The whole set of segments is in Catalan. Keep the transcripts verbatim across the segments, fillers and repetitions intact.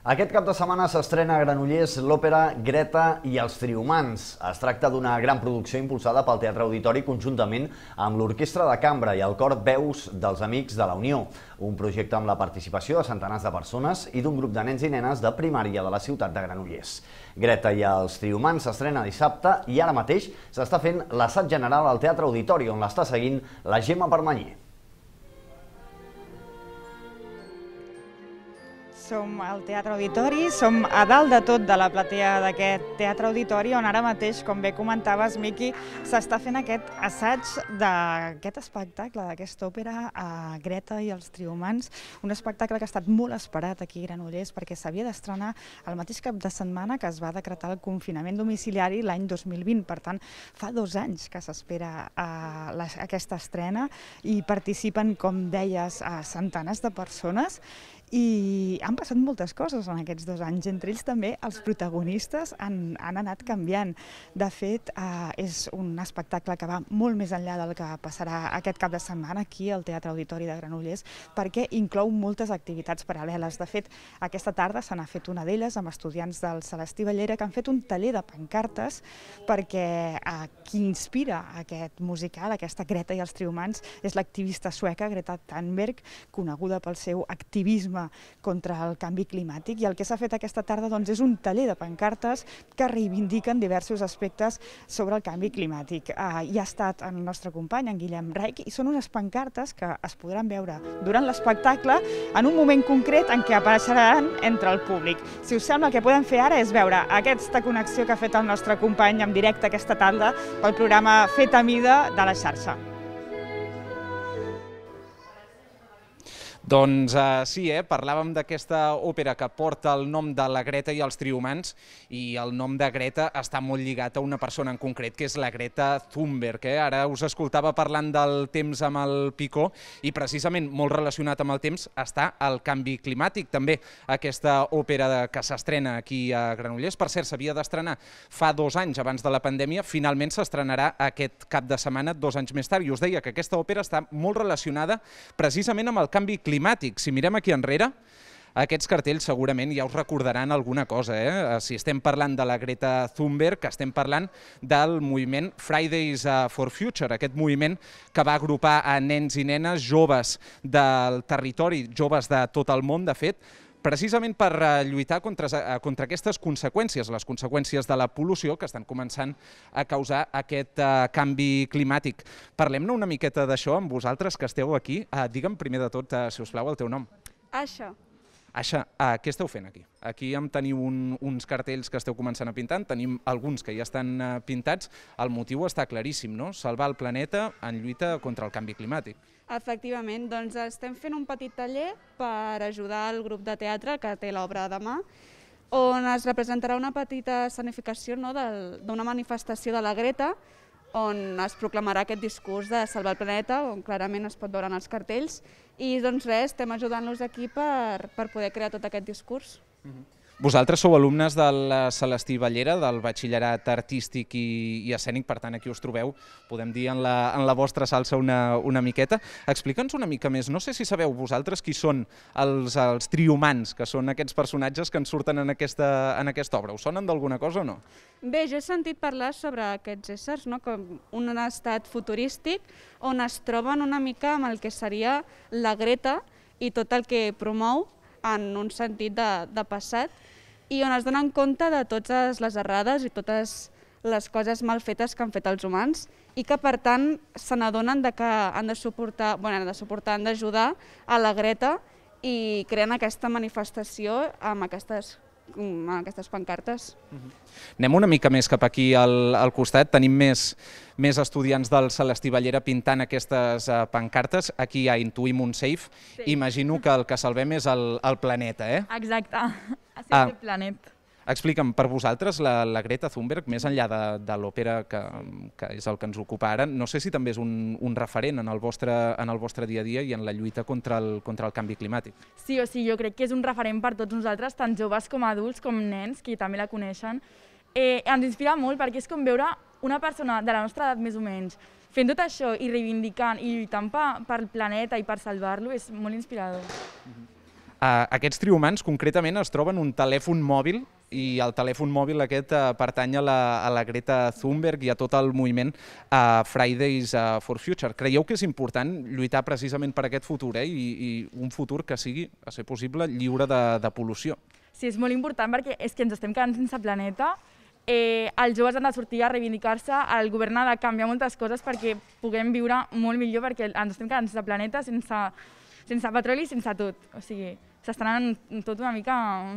Aquest cap de setmana s'estrena a Granollers l'òpera Greta i els Trihumans. Es tracta d'una gran producció impulsada pel Teatre Auditori conjuntament amb l'Orquestra de Cambra i el Cor Veus dels Amics de la Unió, un projecte amb la participació de centenars de persones i d'un grup de nens i nenes de primària de la ciutat de Granollers. Greta i els Trihumans s'estrena dissabte i ara mateix s'està fent l'assaig general al Teatre Auditori, on l'està seguint la Gemma Permanyer. Som al Teatre Auditori, som a dalt de tot de la platea d'aquest Teatre Auditori, on ara mateix, com bé comentaves, Miqui, s'està fent aquest assaig d'aquest espectacle, d'aquesta òpera, a Greta i els Trihumans, un espectacle que ha estat molt esperat aquí a Granollers perquè s'havia d'estrenar el mateix cap de setmana que es va decretar el confinament domiciliari l'any dos mil vint. Per tant, fa dos anys que s'espera aquesta estrena i participen, com deies, centenars de persones. I han passat moltes coses en aquests dos anys, entre ells també els protagonistes han, han anat canviant. De fet, eh, és un espectacle que va molt més enllà del que passarà aquest cap de setmana aquí al Teatre Auditori de Granollers, perquè inclou moltes activitats paral·leles. De fet, aquesta tarda se n'ha fet una d'elles amb estudiants del Celestí Ballera que han fet un taller de pancartes perquè eh, qui inspira aquest musical, aquesta Greta i els Trihumans, és l'activista sueca Greta Thunberg, coneguda pel seu activisme contra el canvi climàtic, i el que s'ha fet aquesta tarda doncs, és un taller de pancartes que reivindiquen diversos aspectes sobre el canvi climàtic. Uh, hi ha estat el nostre company, en Guillem Reich, i són unes pancartes que es podran veure durant l'espectacle en un moment concret en què apareixeran entre el públic. Si us sembla, el que podem fer ara és veure aquesta connexió que ha fet el nostre company en directe aquesta tarda pel programa Fet a Mida de la xarxa. Doncs uh, sí, eh? parlàvem d'aquesta òpera que porta el nom de la Greta i els Trihumans, i el nom de Greta està molt lligat a una persona en concret, que és la Greta Thunberg. Eh? Ara us escoltava parlant del temps amb el Picó, i precisament molt relacionat amb el temps està el canvi climàtic. També aquesta òpera que s'estrena aquí a Granollers, per cert, s'havia d'estrenar fa dos anys abans de la pandèmia, finalment s'estrenarà aquest cap de setmana, dos anys més tard, i us deia que aquesta òpera està molt relacionada precisament amb el canvi climàtic. climàtic. Si mirem aquí enrere, aquests cartells segurament ja us recordaran alguna cosa. Eh? Si estem parlant de la Greta Thunberg, estem parlant del moviment Fridays for Future, aquest moviment que va agrupar a nens i nenes joves del territori, joves de tot el món, de fet, precisament per lluitar contra, contra aquestes conseqüències, les conseqüències de la pol·lució que estan començant a causar aquest uh, canvi climàtic. Parlem-ne una miqueta d'això amb vosaltres que esteu aquí. Uh, digue'm primer de tot, uh, si us plau, el teu nom. Aixa. Aixa, uh, què esteu fent aquí? Aquí em teniu un, uns cartells que esteu començant a pintar, tenim alguns que ja estan uh, pintats. El motiu està claríssim, no? Salvar el planeta en lluita contra el canvi climàtic. Efectivament, doncs estem fent un petit taller per ajudar el grup de teatre que té l'obra demà, on es representarà una petita escenificació no, d'una manifestació de la Greta, on es proclamarà aquest discurs de salvar el planeta, on clarament es pot veure en els cartells, i doncs res, estem ajudant-los aquí per, per poder crear tot aquest discurs. Mm-hmm. Vosaltres sou alumnes del Celestí Ballera, del batxillerat artístic i, i escènic, per tant aquí us trobeu, podem dir, en la, en la vostra salsa una, una miqueta. Explica'ns una mica més, no sé si sabeu vosaltres qui són els, els Trihumans, que són aquests personatges que ens surten en aquesta, en aquesta obra. Us sonen d'alguna cosa o no? Bé, jo he sentit parlar sobre aquests éssers, no? Com un estat futurístic on es troben una mica amb el que seria la Greta i tot el que promou en un sentit de, de passat, i on es donen compte de totes les errades i totes les coses mal fetes que han fet els humans, i que per tant se n'adonen que han de suportar, bueno, han de suportar, han d'ajudar a la Greta, i creen aquesta manifestació amb aquestes amb aquestes pancartes. Uh-huh. Anem una mica més cap aquí al, al costat, tenim més, més estudiants del Celestí Ballera pintant aquestes uh, pancartes. Aquí ja intuïm un safe, sí. Imagino que el que salvem és el, el planeta, eh? Exacte, ha sigut ah. el planet. Explica'm, per vosaltres, la, la Greta Thunberg, més enllà de, de l'òpera que, que és el que ens ocupa ara, no sé si també és un, un referent en el, vostre, en el vostre dia a dia i en la lluita contra el, contra el canvi climàtic. Sí, o sigui, jo crec que és un referent per tots nosaltres, tant joves com adults, com nens, que també la coneixen. Eh, ens inspira molt perquè és com veure una persona de la nostra edat més o menys fent tot això i reivindicant i lluitant per, per el planeta i per salvar-lo, és molt inspirador. Mm-hmm. Aquests trihumans concretament es troben un telèfon mòbil i el telèfon mòbil aquest pertany a la Greta Thunberg i a tot el moviment Fridays for Future. Creieu que és important lluitar precisament per aquest futur i un futur que sigui, a ser possible, lliure de pol·lució? Sí, és molt important perquè és que ens estem quedant sense planeta. Els joves han de sortir a reivindicar-se, el govern ha de canviar moltes coses perquè puguem viure molt millor, perquè ens estem quedant sense planeta, sense petroli i sense tot. O sigui, s'està anant tot una mica...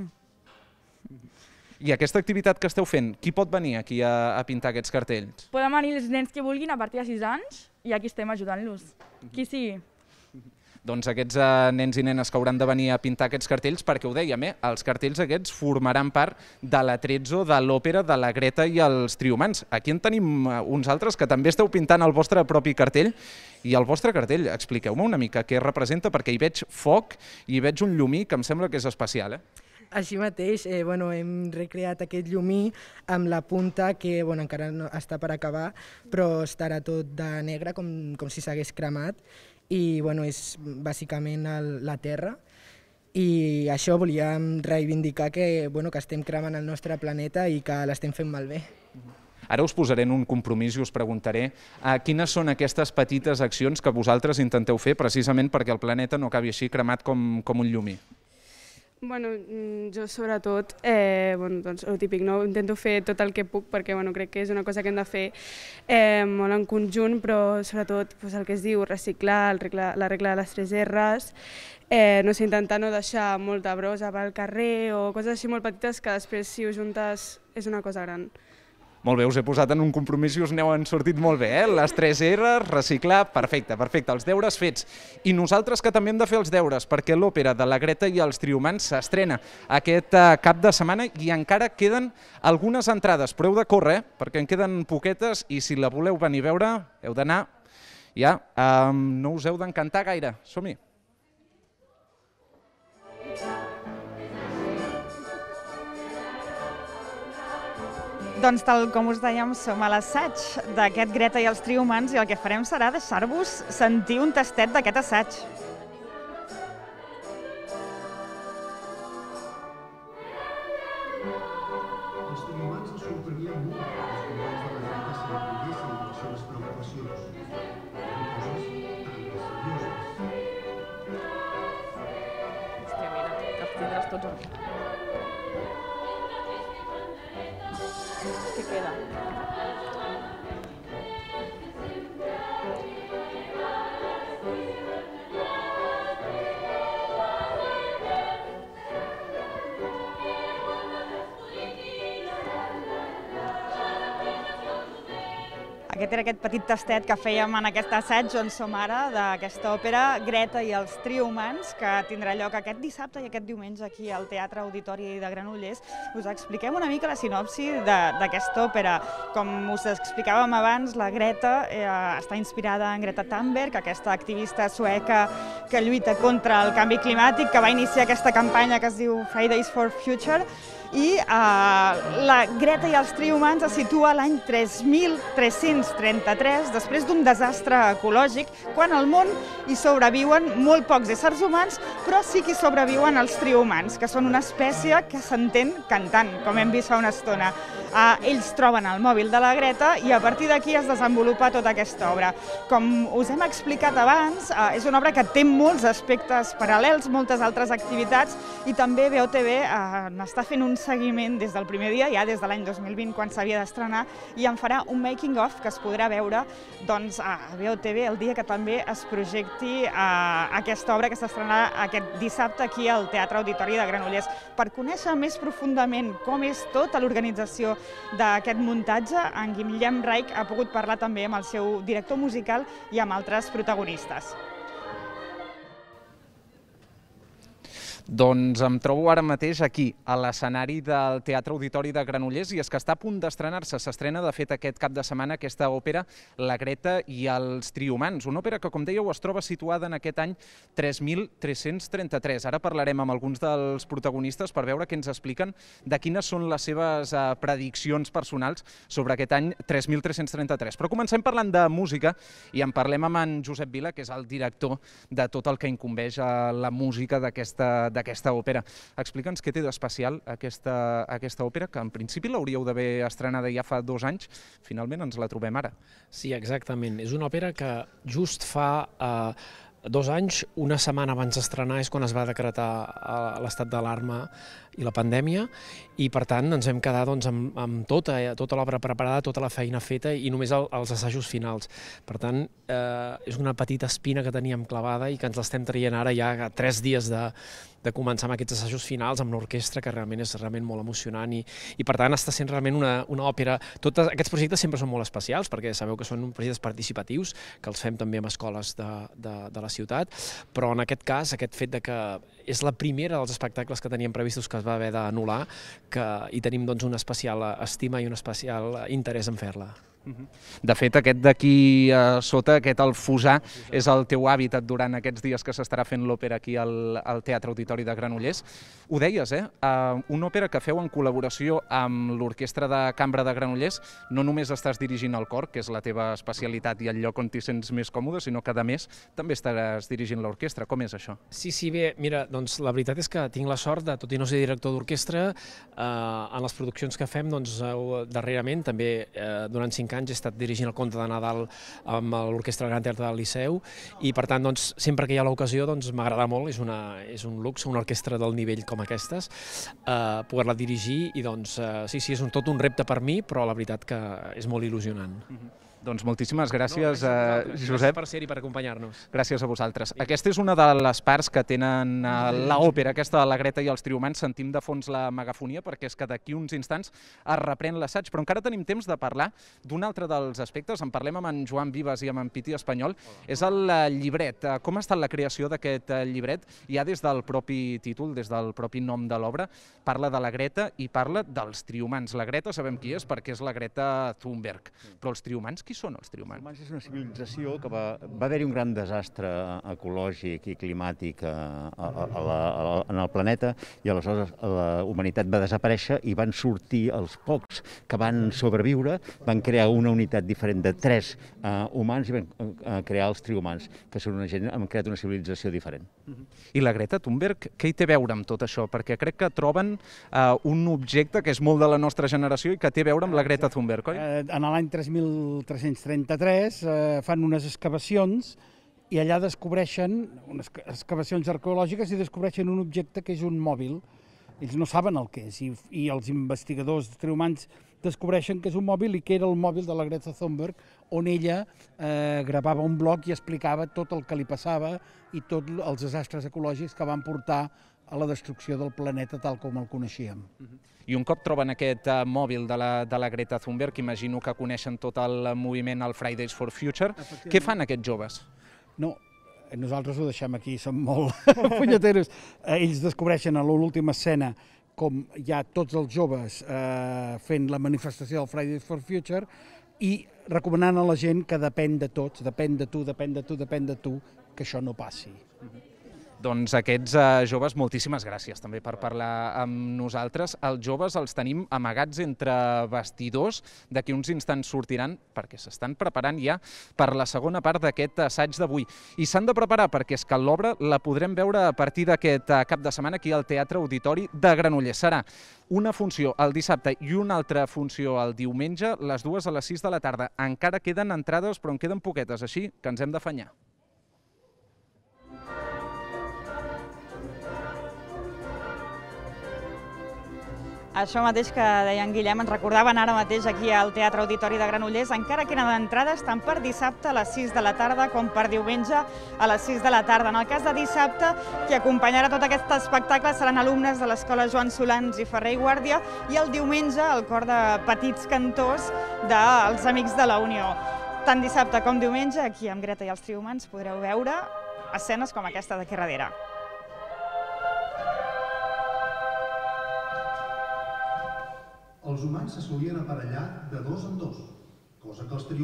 I aquesta activitat que esteu fent, qui pot venir aquí a pintar aquests cartells? Poden venir els nens que vulguin a partir de sis anys i aquí estem ajudant-los, qui sigui. Doncs aquests nens i nenes que hauran de venir a pintar aquests cartells, perquè ho dèiem, els cartells aquests formaran part de l'Atrezzo, de l'òpera de la Greta i els Trihumans. Aquí en tenim uns altres que també esteu pintant el vostre propi cartell. I el vostre cartell, expliqueu-me una mica què representa, perquè hi veig foc i hi veig un llumí que em sembla que és especial. Així mateix, hem recreat aquest llumí amb la punta que encara no està per acabar, però estarà tot de negre com si s'hagués cremat i és bàsicament la Terra. I això volíem reivindicar que estem cremant el nostre planeta i que l'estem fent malbé. Ara us posaré en un compromís i us preguntaré quines són aquestes petites accions que vosaltres intenteu fer precisament perquè el planeta no acabi així cremat com un llumí. Bueno, jo sobretot, el típic, intento fer tot el que puc perquè crec que és una cosa que hem de fer molt en conjunt, però sobretot el que es diu reciclar, la regla de les tres erres, intentar no deixar molta brossa pel carrer o coses així molt petites que després si ho juntes és una cosa gran. Molt bé, us he posat en un compromís i us n'heu sortit molt bé, eh? Les tres erres, reciclar, perfecte, perfecte, els deures fets. I nosaltres que també hem de fer els deures, perquè l'òpera de la Greta i els Trihumans s'estrena aquest cap de setmana i encara queden algunes entrades, però heu de córrer, perquè en queden poquetes i si la voleu venir a veure heu d'anar, ja, no us heu d'encantar gaire. Som-hi! Doncs tal com us dèiem, som a l'assaig d'aquest Greta i els Trihumans i el que farem serà deixar-vos sentir un tastet d'aquest assaig. Els Trihumans els sorprenien molt que els companys de la Greta s'entenguessin de les seves preocupacions. Eren coses tan serioses. Hòstia, mira, que els tindràs tots aquí. Què queda? Aquest era aquest petit tastet que fèiem en aquest assaig on som ara, d'aquesta òpera Greta i els Trihumans, que tindrà lloc aquest dissabte i aquest diumenge aquí al Teatre Auditori de Granollers. Us expliquem una mica la sinopsi d'aquesta òpera. Com us explicàvem abans, la Greta està inspirada en Greta Thunberg, aquesta activista sueca que lluita contra el canvi climàtic, que va iniciar aquesta campanya que es diu Fridays for Future, i la Greta i els Trihumans es situa l'any tres mil tres-cents trenta-tres, després d'un desastre ecològic, quan al món hi sobreviuen molt pocs éssers humans, però sí que hi sobreviuen els trihumans, que són una espècie que s'entén cantant, com hem vist fa una estona. Ells troben el mòbil de la Greta i a partir d'aquí es desenvolupa tota aquesta obra. Com us hem explicat abans, és una obra que té molts aspectes paral·lels, moltes altres activitats, i també V O T V n'està fent un seguiment des del primer dia, ja des de l'any dos mil vint, quan s'havia d'estrenar, i en farà un making-of que es podrà veure a V O T V el dia que també es projecti aquesta obra que s'estrenarà aquest dissabte aquí al Teatre Auditori de Granollers. Per conèixer més profundament com és tota l'organització d'aquest muntatge, en Guillem Reich ha pogut parlar també amb el seu director musical i amb altres protagonistes. Doncs em trobo ara mateix aquí, a l'escenari del Teatre Auditori de Granollers, i és que està a punt d'estrenar-se. S'estrena, de fet, aquest cap de setmana aquesta òpera, La Greta i els Trihumans. Una òpera que, com dèieu, es troba situada en aquest any tres mil tres-cents trenta-tres. Ara parlarem amb alguns dels protagonistes per veure què ens expliquen de quines són les seves prediccions personals sobre aquest any tres mil tres-cents trenta-tres. Però comencem parlant de música i en parlem amb en Josep Vila, que és el director de tot el que incumbeix a la música d'aquesta d'aquesta òpera. Explica'ns què té d'especial aquesta, aquesta òpera, que en principi l'hauríeu d'haver estrenada ja fa dos anys, finalment ens la trobem ara. Sí, exactament. És una òpera que just fa eh, dos anys, una setmana abans d'estrenar, és quan es va decretar l'estat d'alarma i la pandèmia, i per tant ens vam quedar doncs, amb, amb tota, tota l'obra preparada, tota la feina feta i només el, els assajos finals. Per tant, eh, és una petita espina que teníem clavada i que ens l'estem traient ara ja a tres dies de, de començar amb aquests assajos finals amb l'orquestra, que realment és realment molt emocionant i, i per tant està sent realment una, una òpera. Tots aquests projectes sempre són molt especials perquè sabeu que són projectes participatius, que els fem també amb escoles de, de, de la ciutat, però en aquest cas, aquest fet de que és la primera dels espectacles que teníem previstos que es va haver d'anul·lar, que hi tenim doncs, una especial estima i un especial interès en fer-la. De fet, aquest d'aquí a sota, aquest el Fossar, és el teu hàbitat durant aquests dies que s'estarà fent l'òpera aquí al, al Teatre Auditori de Granollers. Ho deies, eh? Uh, una òpera que feu en col·laboració amb l'Orquestra de Cambra de Granollers. No només estàs dirigint el cor, que és la teva especialitat i el lloc on t'hi sents més còmode, sinó que, a més, també estaràs dirigint l'orquestra. Com és això? Sí, sí, bé, mira, doncs la veritat és que tinc la sort de, tot i no ser director d'orquestra, eh, en les produccions que fem, doncs, eh, darrerament, també eh, durant cinc anys he estat dirigint el Conte de Nadal amb l'Orquestra del Gran Teatre del Liceu i per tant doncs, sempre que hi ha l'ocasió doncs, m'agrada molt, és, una, és un luxe, una orquestra del nivell com aquestes, eh, poder-la dirigir i doncs eh, sí, sí, és un, tot un repte per mi, però la veritat que és molt il·lusionant. Mm-hmm. Doncs moltíssimes gràcies, no, gràcies a Josep. Gràcies per ser-hi, per acompanyar-nos. Gràcies a vosaltres. Aquesta és una de les parts que tenen l'òpera, aquesta de la Greta i els Triomans. Sentim de fons la megafonia perquè és que d'aquí uns instants es reprèn l'assaig, però encara tenim temps de parlar d'un altre dels aspectes. En parlem amb en Joan Vives i amb en Piti Espanyol. És el llibret. Com ha estat la creació d'aquest llibret? Ja des del propi títol, des del propi nom de l'obra, parla de la Greta i parla dels Triomans. La Greta sabem qui és perquè és la Greta Thunberg, però els Triomans qui són els Triomans? Els Triomans és una civilització que va, va haver-hi un gran desastre ecològic i climàtic a, a, a la, a, en el planeta i aleshores la humanitat va desaparèixer i van sortir els pocs que van sobreviure, van crear una unitat diferent de tres uh, humans i van uh, crear els Triomans, que són una gent, han creat una civilització diferent. I la Greta Thunberg, què hi té a veure amb tot això? Perquè crec que troben uh, un objecte que és molt de la nostra generació i que té a veure amb la Greta Thunberg, oi? Eh, en l'any tres mil tres-cents trenta-tres eh, fan unes excavacions i allà descobreixen, unes excavacions arqueològiques, i descobreixen un objecte que és un mòbil. Ells no saben el que és i, i els investigadors triomans descobreixen que és un mòbil i que era el mòbil de la Greta Thunberg, on ella eh, gravava un blog i explicava tot el que li passava i tots els desastres ecològics que van portar a la destrucció del planeta tal com el coneixíem. I un cop troben aquest uh, mòbil de la, de la Greta Thunberg, imagino que coneixen tot el moviment, el Fridays for Future, què fan aquests joves? No, nosaltres ho deixem aquí, som molt punyeteros. Ells descobreixen a l'última escena com hi ha tots els joves eh, fent la manifestació del Fridays for Future i recomanant a la gent que depèn de tots, depèn de tu, depèn de tu, depèn de tu, que això no passi. Doncs aquests uh, joves, moltíssimes gràcies també per parlar amb nosaltres. Els joves els tenim amagats entre vestidors, d'aquí uns instants sortiran perquè s'estan preparant ja per la segona part d'aquest assaig d'avui. I s'han de preparar perquè és que l'obra la podrem veure a partir d'aquest uh, cap de setmana aquí al Teatre Auditori de Granollers. Serà una funció el dissabte i una altra funció el diumenge, les dues a les sis de la tarda. Encara queden entrades, però en queden poquetes, així que ens hem d'afanyar. Això mateix que deia en Guillem, ens recordaven ara mateix aquí al Teatre Auditori de Granollers. Encara queden entrades tant per dissabte a les sis de la tarda com per diumenge a les sis de la tarda. En el cas de dissabte, qui acompanyarà tot aquest espectacle seran alumnes de l'Escola Joan Solans i Ferrer i Guàrdia i el diumenge el cor de petits cantors dels Amics de la Unió. Tant dissabte com diumenge, aquí amb Greta i els Triomans podreu veure escenes com aquesta d'aquí darrere. Els humans se solien aparellar de dos en dos, cosa que els